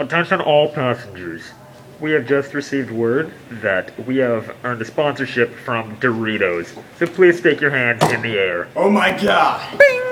Attention all passengers. We have just received word that we have earned a sponsorship from Doritos. So please stick your hands in the air. Oh my god! Bing!